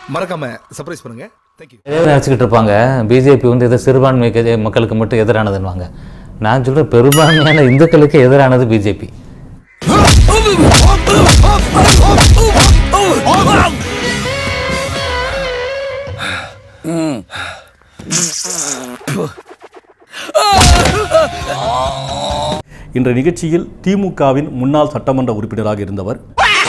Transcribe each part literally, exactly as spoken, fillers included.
மறக்காம சர்ப்ரைஸ் பண்ணுங்க. Thank you. நினச்சிக்கிட்டு இருப்பாங்க பிஜேபி வந்து எதோ சிறுபான்மை மக்களுக்கு மட்டும் எதிரானதுன்னுவாங்க. நான் சொல்கிறேன் பெரும்பான்மையான இந்துக்களுக்கு எதிரானது பிஜேபி. இன்ற நிகழ்ச்சியில் திமுகவின் முன்னாள் சட்டமன்ற உறுப்பினராக இருந்தவர்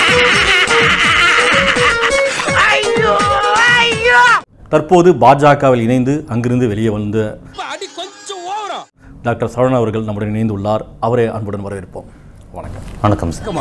தற்போது பாஜகவில் இணைந்து அங்கிருந்து வெளியே வந்த டாக்டர் சரவணன் அவர்கள் நம்முடன் இணைந்து உள்ளார். அவரை அன்புடன் வரவேற்போம். வணக்கம். வணக்கம் சார்.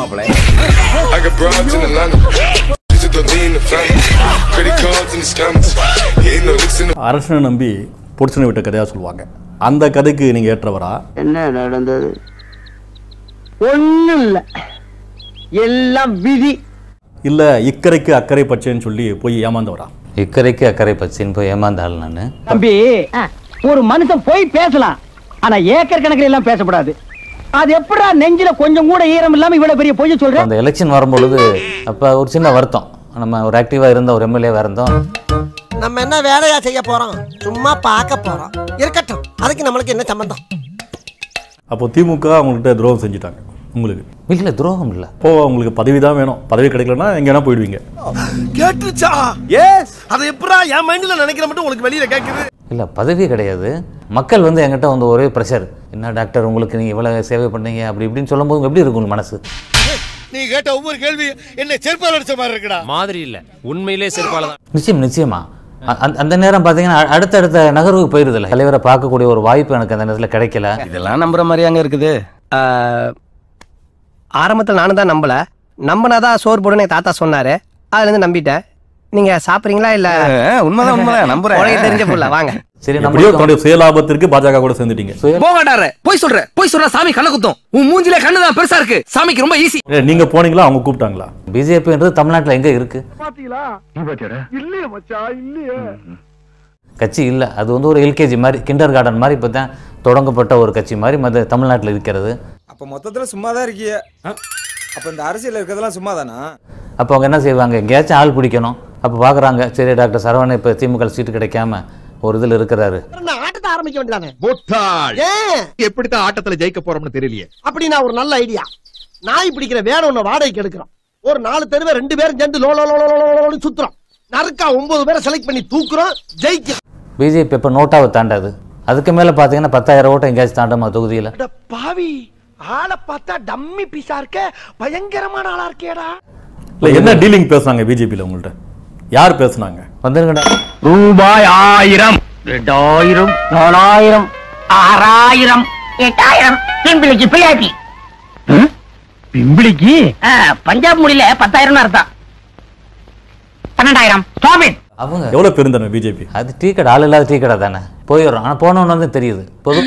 அரசனை நம்பி பொடிச்சனை விட்ட கதையா சொல்லுவாங்க. அந்த கதைக்கு நீங்க ஏற்றவரா? என்ன நடந்தது? ஒண்ணும் இல்ல, எல்லாம் விதி. இல்ல இக்கரைக்கு அக்கறை பச்சைன்னு சொல்லி போய் ஏமாந்தவரா? இக்கரைக்கு அக்கறை பச்சைன்னு போய் ஏமாந்த ஆள் நான். தம்பி, ஒரு மனுஷன் போய் பேசலாம், ஆனா ஏக்கர் கணக்கில் எல்லாம் பேசக்கூடாது. அது எப்படா நெஞ்சில கொஞ்சம் கூட ஈரம் இல்லாம இவ்வளவு பெரிய பொய்ய சொல்ற? அந்த எலெக்ஷன் வரும்பொழுது அப்ப ஒரு சின்ன வருத்தம். நம்ம ஒரு ஆக்டிவா இருந்த ஒரு எம்எல்ஏவா இருந்தோம். நம்ம என்ன வேலையா செய்ய போறோம்? சும்மா பார்க்க போறோம். இருக்கட்டும், அதுக்கு நம்மளுக்கு என்ன சம்பந்தம்? அப்போ திமுக அவங்கள்ட்ட துரோகம் செஞ்சுட்டாங்க உங்களுக்கு? இல்ல, துரோகம் இல்ல. இப்போ உங்களுக்கு பதவி தான் வேணும். பதவி கிடைக்கலன்னா எங்கன்னா போயிடுவீங்க. கேட்டுச்சா? எஸ். அது எப்பறா என் மைண்ட்ல நினைக்கிற மட்டும் உங்களுக்கு வெளியில கேக்குது? இல்ல, பதவி கிடையாது. மக்கள் வந்து என்கிட்ட வந்து ஒரே பிரஷர். என்ன டாக்டர் உங்களுக்கு நீங்க இவ்வளவு சேவை பண்ணீங்க அப்படி இப்படின்னு சொல்லும்போது எப்படி இருக்கும் மனசு? நீ கேட்ட ஒவ்வொரு கேள்வி என்ன செருப்பால அடிச்ச மாதிரி இருக்குடா. மாதிரி இல்ல, உண்மையிலே செருப்பால தான். நிச்சயம் நிச்சயமா. அந்த நேரம் பாத்தீங்கன்னா அடுத்தடுத்த நகர்வுக்கு போயிருது இல்லை. தலைவரை பார்க்கக்கூடிய ஒரு வாய்ப்பு எனக்கு அந்த நேரத்தில் கிடைக்கல. இதெல்லாம் நம்புற மாதிரி அங்க இருக்குது. ஆரம்பத்தில் நானும் தான் நம்பல. நம்பினாதான் சோறு போடுன்னு தாத்தா சொன்னாரு. அதுல இருந்து நம்பிட்டேன். நீங்க சாப்பிடுறீங்களா? இல்ல உண்மைதான் உண்மைதான் நம்புறேன். தெரிஞ்ச புள்ள வாங்க. சரி, நம்ம சுயலாபத்திற்கு பாஜக கூட சேர்ந்துட்டீங்க. போகாடாரு போய் சொல்ற போய் சொல்ற சாமி கண்ண குத்தும். உன் மூஞ்சில கண்ணு தான் பெருசா இருக்கு. சாமிக்கு ரொம்ப ஈஸி. நீங்க போனீங்களா? அவங்க கூப்பிட்டாங்களா? பிஜேபின்றது தமிழ்நாட்டுல எங்க இருக்கு? பாத்தீங்களா? இல்லையே மச்சான், இல்லையே. கட்சி இல்ல. அது வந்து ஒரு எல்கேஜி மாதிரி, கிண்டர் கார்டன் மாதிரி இப்போ தான் தொடங்கப்பட்ட ஒரு கட்சி மாதிரி மத தமிழ்நாட்டில் இருக்கிறது. அப்ப மொத்தத்துல சும்மா தான் இருக்கிய. அப்ப இந்த அரசியல் இருக்கிறதெல்லாம் சும்மா தானா? அப்போ அவங்க என்ன செய்வாங்க? எங்கேயாச்சும் ஆள் பிடிக்கணும். அப்போ பார்க்குறாங்க, சரி டாக்டர் சரவணன் இப்போ திமுக சீட்டு கிடைக்காம ஒரு இதில் இருக்கிறாரு. ஆட்டத்தை ஆரம்பிக்க வேண்டியதானே? முக்தார் எப்படித்தான் ஆட்டத்துல ஜெயிக்க போறோம்னு தெரியலையே. அப்படின்னா ஒரு நல்ல ஐடியா. நாய் பிடிக்கிற வேற ஒண்ணு வாடகைக்கு எடுக்கிறோம். ஒரு நாலு தெருவே ரெண்டு பேரும் சேர்ந்து லோ லோ லோ லோ சுத்துறோம். நறுக்கா ஒன்பது பேரை செலக்ட் பண்ணி தூக்குறோம், ஜெயிக்கிறோம். பிஜேபி இப்போ நோட்டாவை தாண்டாது. அதுக்கு மேலே பார்த்தீங்கன்னா பத்தாயிரம் ஓட்டம் எங்கேயாச்சும் தாண்டமா தொகுதியில்? பாவி, ஆளை பார்த்தா டம்மி பீஸா இருக்க, பயங்கரமான ஆளா இருக்கேடா. இல்ல என்ன டீலிங் பேசுனாங்க பிஜேபியில் உங்கள்ட்ட? யார் பேசுனாங்க? வந்துருங்கடா. ரூபாய் ஆயிரம், ரெண்டாயிரம், நாலாயிரம், ஆறாயிரம், எட்டாயிரம். பிம்பிளிக்கு பிள்ளையாட்டி. பிம்பிளிக்கு பஞ்சாப் மொழியில பத்தாயிரம் அர்த்தம். பன்னெண்டாயிரம். அவங்க எவ்வளவு பெருந்தன பிஜேபி? அது டீ கடை, ஆள் இல்லாத டீ கடை தானே. போயிடுறோம். ஆனால் போனவன்னு வந்து தெரியுது. பொது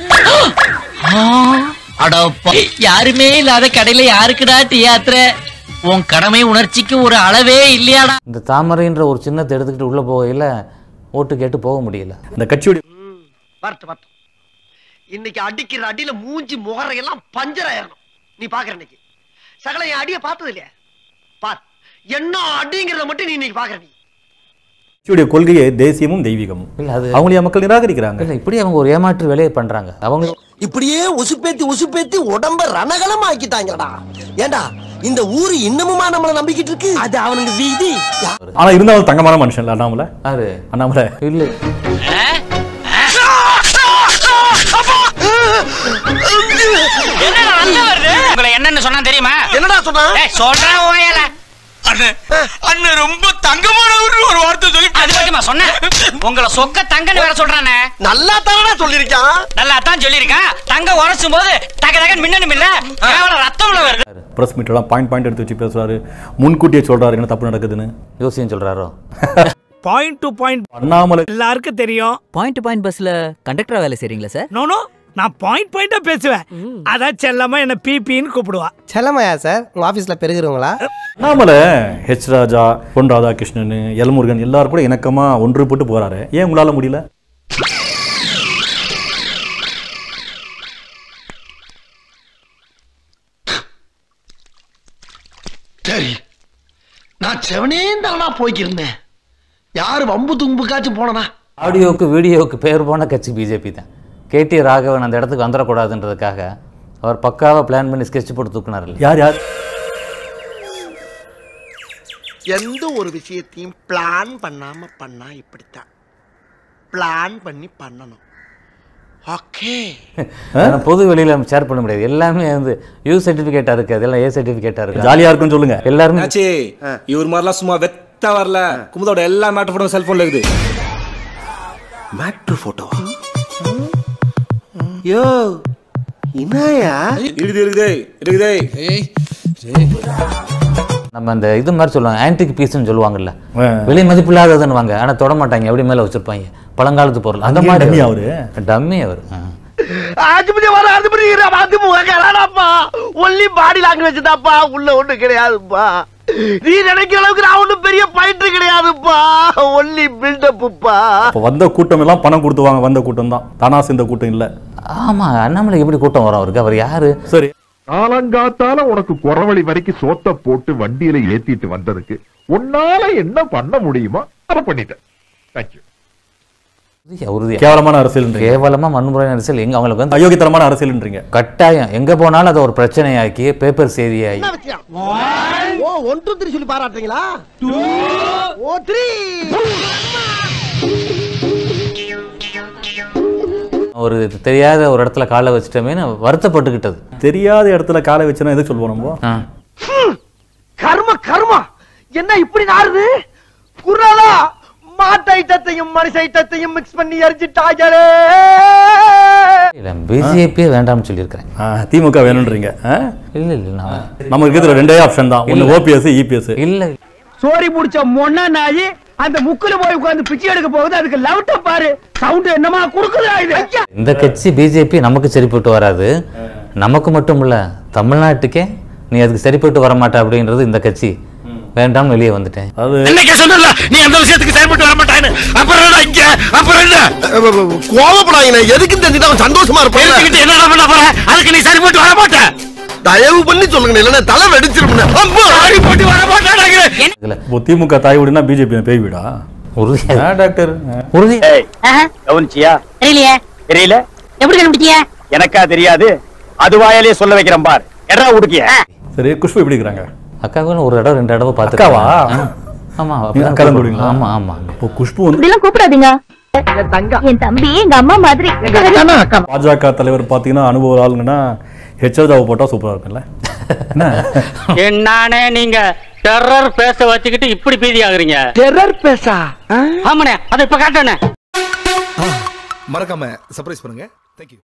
யாருமே இல்லாத கடையில யாருக்குடா டீ யாத்திரை? உன் கடமை உணர்ச்சிக்கு ஒரு அளவே இல்லையாடா. இந்த தாமரைன்ற ஒரு சின்னத்தை எடுத்துக்கிட்டு உள்ள போகையில் ஓட்டு கேட்டு போக முடியல. இந்த கட்சியோட வரட்டு வரட்டு. இன்னைக்கு அடிக்கிற அடியில மூஞ்சி முகரையெல்லாம் பஞ்சர் ஆயிரணும். நீ பாக்குற இன்னைக்கு சகல என் அடிய பார்த்தது இல்லையா? பார், என்ன அடிங்கிறத மட்டும் நீ இன்னைக்கு பாக்குற. நீ கட்சியுடைய கொள்கையை தேசியமும் தெய்வீகமும் இல்ல, அது அவங்களே மக்கள் நிராகரிக்கிறாங்க. இல்ல, இப்படி அவங்க ஒரு ஏமாற்று வேலையை பண்றாங்க. அவங்க இப்படியே உசுப்பேத்தி உசுப்பேத்தி உடம்ப ரணகலம் ஆக்கிட்டாங்கடா. ஏண்டா இந்த ஊரு இன்னமுமா நம்மள நம்பிக்கிட்டு இருக்கு? அது அவனுக்கு வீதி. ஆனா இருந்தாலும் தங்கமான மனுஷன் அண்ணாமலை. யாரு? அண்ணாமலை இல்ல. உங்களை என்னன்னு சொன்னா தெரியுமா? என்னடா சொன்னா? சொல்றேன் ஓயல. அண்ணன் ரொம்ப தங்கமானவர் ஒரு வார்த்தை சொல்லி அது மட்டுமா சொன்ன? உங்களை சொக்க தங்கன்னு வேற சொல்றானே. நல்லா தானடா சொல்லிருக்கான். நல்லா தான் சொல்லிருக்கான். தங்க உரைச்சும் போது தக தகன் மின்னணும் இல்ல, கேவலம் ரத்தம்ல வருது. பிரஸ் மீட் எல்லாம் பாயிண்ட் பாயிண்ட் எடுத்து வச்சு பேசுறாரு. முன்கூட்டியே சொல்றாரு என்ன தப்பு நடக்குதுன்னு. யோசியம் சொல்றாரோ? பாயிண்ட் டு பாயிண்ட் அண்ணாமலை எல்லாருக்கும் தெரியும். பாயிண்ட் டு பாயிண்ட் பஸ்ல கண்டக்டரா வேலை செய்றீங்களா சார்? நோ நோ, நான் பாயிண்ட் பாயிண்டா பேசுவேன். அதான் செல்லமா என்ன பிபின்னு கூப்பிடுவா. செல்லமையா சார்? உங்க ஆபீஸ்ல பெருகிறவங்களா? அண்ணாமலை ஹெச் ராஜா, பொன் ராதாகிருஷ்ணன், எல்முருகன் எல்லாரும் கூட இணக்கமா ஒன்று போட்டு போறாரு. ஏன் உங்களால முடியல? சரி, நான் செவனே தானா போய்க்கிருந்தேன். யாரு வம்பு தும்புக்காச்சும் போனனா? ஆடியோவுக்கு வீடியோவுக்கு பேர் போன கட்சி பிஜேபி தான். கேடி ராகவன் அந்த இடத்துக்கு வந்துடக்கூடாதுன்றதுக்காக அவர் பக்காவாக பிளான் பண்ணி ஸ்கெட்ச் போட்டு தூக்குனார். யார் யார் எந்த ஒரு விஷயத்தையும் பிளான் பண்ணாம பண்ணா இப்படித்தான். பிளான் பண்ணி பண்ணணும். ஓகே. பொது வெளியில ஷேர் பண்ண முடியாது. எல்லாமே வந்து யூ சர்டிபிகேட்டா இருக்கு, அதெல்லாம் ஏ சர்டிபிகேட்டா இருக்கு. ஜாலியா இருக்குன்னு சொல்லுங்க எல்லாருமே. இவர் மாதிரிலாம் சும்மா வெத்த வரல. குமுதோட எல்லா மேட்டர் போட்டோ செல்போன்ல இருக்குது. மேட்ரு போட்டோ யோ இனாயா இருக்குது இருக்குது இருக்குது. நம்ம அந்த இது மாதிரி சொல்லுவாங்க, ஆன்டிக் பீஸ்ன்னு சொல்லுவாங்கல்ல, விலை மதிப்பு இல்லாததுன்னு வாங்க, ஆனா தொட மாட்டாங்க, எப்படி மேல வச்சிருப்பாங்க, பழங்காலத்து பொருள். அந்த மாதிரி அவரு டம்மி அவரு. ஆஜிபதி வர ஆஜிபதி ராமாதி முகக்கலாடாப்பா. ஒன்லி பாடி லாங்குவேஜ் தான்ப்பா, உள்ள ஒண்ணு கிடையாதுப்பா. நீ நினைக்கிற அளவுக்கு நான் ஒண்ணும் பெரிய பயிற்று கிடையாதுப்பா. ஒன்லி பில்டப்புப்பா. அப்ப வந்த கூட்டம் எல்லாம் பணம் கொடுத்துவாங்க, வந்த கூட்டம் தான், தானா சேர்ந்த கூட்டம் இல்ல. ஆமா, அண்ணாமலை எப்படி கூட்டம் வரும் அவருக்கு? அவர் யாரு? சரி, காலங்காத்தால உனக்கு குறவழி வரைக்கும் சோத்த போட்டு வண்டியில ஏத்திட்டு வந்ததுக்கு உன்னால என்ன பண்ண முடியுமோ அதை பண்ணிட்டேன். தேங்க்யூ. கேவலமான அரசியல், கேவலமா வன்முறை அரசியல். எங்க அவங்களுக்கு வந்து அயோக்கியத்தனமான அரசியல்ன்றீங்க. கட்டாயம் எங்க போனாலும் அதை ஒரு பிரச்சனையாக்கி பேப்பர் செய்தியாகி. ஓ ஒன் டூ த்ரீ சொல்லி பாராட்டுறீங்களா? ஓ த்ரீ. ஒரு தெரியாத ஒரு இடத்துல காலை வச்சுட்டோமேனு வருத்தப்பட்டுக்கிட்டது. தெரியாத இடத்துல காலை வச்சுனா எதுக்கு சொல்லுவோம் நம்ம? கர்ம கர்மா என்ன இப்படி நாறுது? குரலா மாட்டு ஐட்டத்தையும் மனுஷ ஐட்டத்தையும் மிக்ஸ் பண்ணி எரிஞ்சிட்டாங்களே. இல்ல பிஜேபியே வேண்டாம்னு சொல்லியிருக்கிறேன். திமுக வேணும்ன்றீங்க? இல்ல இல்ல, நமக்கு இருக்கிற ரெண்டே ஆப்ஷன் தான், ஒன்னு ஓபிஎஸ் இபிஎஸ். இல்ல சோரி முடிச்ச மொன்னா நாயி அந்த முக்குல போய் உட்கார்ந்து பிச்சை எடுக்க போகுது. அதுக்கு லவுட்ட பாரு, சவுண்ட் என்னமா குடுக்குதா இது? இந்த கட்சி பிஜேபி நமக்கு சரிப்பட்டு வராது. நமக்கு மட்டும் இல்ல, தமிழ்நாட்டுக்கே நீ அதுக்கு சரிப்பட்டு வர மாட்டே அப்படின்றது இந்த கட்சி வேண்டாம் வெளியே வந்துட்டேன். அது என்னைக்கு சொன்னல நீ அந்த விஷயத்துக்கு சரிப்பட்டு வர மாட்டானே. அப்புறம் என்ன இங்க அப்புறம் என்ன கோவப்படாதீங்க. எதுக்கு தெரிஞ்சிட்டு அவன் சந்தோஷமா இருப்பான். எதுக்கிட்ட என்ன பண்ண போற? அதுக்கு நீ சரிப்பட்டு வர மாட்டே. தயவு பண்ணி சொல்லுங்க, இல்லன்னா தலை வெடிச்சிருப்பேன். அப்போ சரிப்பட்டு வர மாட்டானே. திமுக தாய் வீடுனா பிஜேபி பேய் வீடா? உறுதியா டாக்டர்? உறுதி. கவனிச்சியா? தெரியலையே. தெரியல? எப்படி கண்டுபிடிச்சீங்க? எனக்கா தெரியாது, அது வாயாலே சொல்ல வைக்கிறேன் பார். எடா உடுக்கிய. சரி, குஷ்பு எப்படி இருக்காங்க? அக்காவும் ஒரு இடம் ரெண்டு தடவை பார்த்து. அக்காவா? ஆமா, அக்கா தான் கூடுவீங்களா? ஆமா ஆமா. இப்போ குஷ்பு வந்து இப்படிலாம் கூப்பிடாதீங்க. என் தம்பி எங்க அம்மா மாதிரி. பாஜக தலைவர் பாத்தீங்கன்னா அனுபவ ஆளுங்கன்னா ஹெச்ராஜாவை போட்டா சூப்பரா இருக்கும்ல. என்னானே நீங்க டெரர் பேச வச்சுக்கிட்டு இப்படி பீதி ஆகுறீங்க? டெரர் பேசா? ஆமாண்ணே, அதை இப்ப காட்டணே. மறக்காம சர்ப்ரைஸ் பண்ணுங்க. தேங்க்யூ.